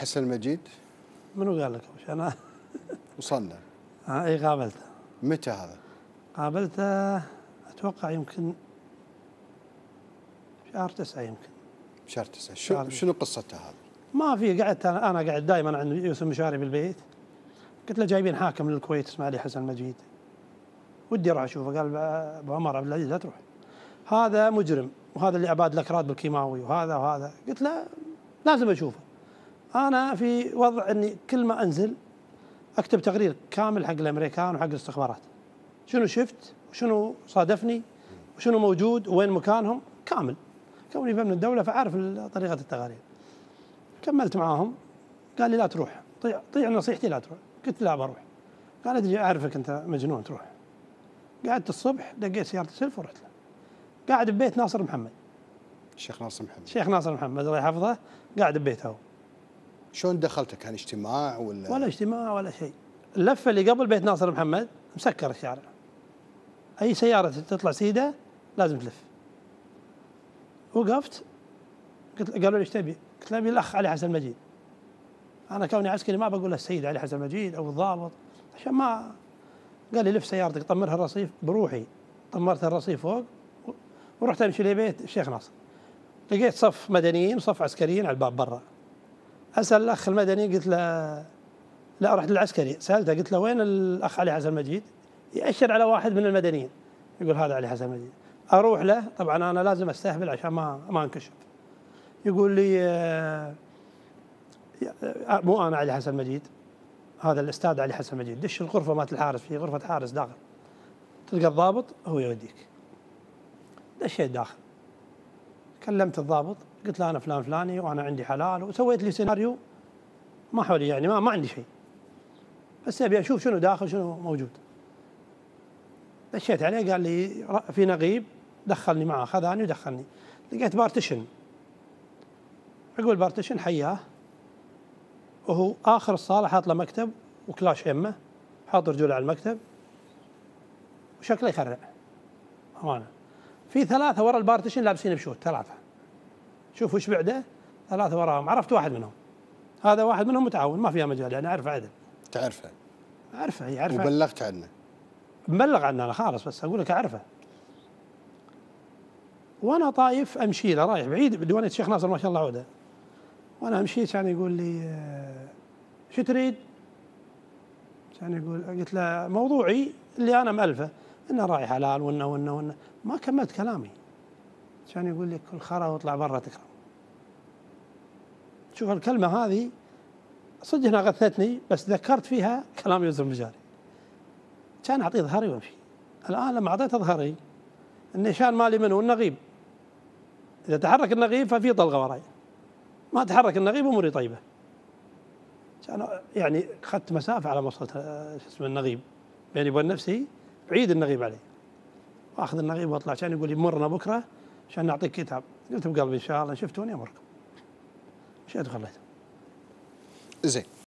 حسن المجيد؟ منو قال لك وش انا؟ وصلنا. اي قابلته. متى هذا؟ قابلته اتوقع يمكن شهر 9 يمكن. شهر 9. شنو قصته هذا؟ ما في، قعدت انا قاعد دائما عند يوسف مشاري بالبيت، قلت له جايبين حاكم من الكويت اسمه علي حسن المجيد، ودي اروح اشوفه. قال ابو عمر عبد العزيز لا تروح، هذا مجرم وهذا اللي اباد لك راتب بالكيماوي وهذا وهذا. قلت له لازم اشوفه. انا في وضع اني كل ما انزل اكتب تقرير كامل حق الامريكان وحق الاستخبارات، شنو شفت وشنو صادفني وشنو موجود وين مكانهم كامل، كوني بامن الدوله فعارف طريقه التقارير. كملت معاهم، قال لي لا تروح، طيع نصيحتي لا تروح. قلت لا بروح. قال ادري اعرفك انت مجنون تروح. قعدت الصبح دقيت سياره السلف ورحت له. قاعد ببيت ناصر محمد، الشيخ ناصر محمد. الشيخ ناصر محمد الله يحفظه، قاعد ببيته. شلون دخلت؟ كان اجتماع ولا اجتماع ولا شيء. اللفه اللي قبل بيت ناصر محمد مسكر الشارع، اي سياره تطلع سيده لازم تلف. وقفت، قالوا لي ايش تبي؟ قلت له ابي الاخ علي حسن المجيد. انا كوني عسكري ما بقول له السيد علي حسن المجيد او الضابط عشان ما. قال لي لف سيارتك طمرها الرصيف. بروحي طمرت الرصيف فوق ورحت امشي لبيت الشيخ ناصر. لقيت صف مدنيين وصف عسكريين على الباب برا. اسال الاخ المدني، قلت له لا، رحت للعسكري سالته قلت له وين الاخ علي حسن المجيد؟ يأشر على واحد من المدنيين يقول هذا علي حسن المجيد. اروح له، طبعا انا لازم استهبل عشان ما انكشف. يقول لي مو انا علي حسن المجيد، هذا الاستاذ علي حسن المجيد. دش الغرفه مالت الحارس، في غرفه حارس داخل تلقى الضابط هو يوديك. دشيت داخل، كلمت الضابط قلت له انا فلان فلاني وانا عندي حلال، وسويت لي سيناريو ما حولي يعني ما عندي شيء، بس ابي اشوف شنو داخل شنو موجود. دشيت عليه قال لي في نقيب، دخلني معه، خذاني ودخلني. لقيت بارتيشن، عقب البارتيشن حياه، وهو اخر الصاله حاط له مكتب وكلاش يمه، حاط رجوله على المكتب وشكله يخرع امانه. في 3 ورا البارتيشن لابسين بشوت، 3. شوف وش بعده، 3 وراهم. عرفت واحد منهم، هذا واحد منهم متعاون ما فيها مجال يعني، اعرفه عدل. تعرفه؟ اعرفه، يعرفه. وبلغت عنه؟ مبلغ عنه انا خالص، بس اقول لك اعرفه. وانا طايف امشي له، رايح بعيد بديوانيه الشيخ ناصر ما شاء الله عوده، وانا امشي كان يقول لي شو تريد؟ كان يقول، قلت له موضوعي اللي انا مالفه انه راعي حلال وانه ما كملت كلامي. كان يقول لي كل خرا واطلع برا تكرم. شوف الكلمه هذه صدق انها غثتني، بس ذكرت فيها كلام يوسف مجاري. كان اعطيه ظهري وامشي. الان لما اعطيته ظهري، النشان مالي منه النقيب، اذا تحرك النقيب ففي طلقه وراي، ما تحرك النقيب اموري طيبه. كان يعني اخذت مسافه على ما وصلت شو اسمه النقيب، بيني وبين نفسي بعيد النقيب علي، واخذ النقيب واطلع. كان يقول لي مرنا بكره عشان نعطيك كتاب. قلت بقلبي ان شاء الله شفتوني امركم. مشيت وخليته. زين.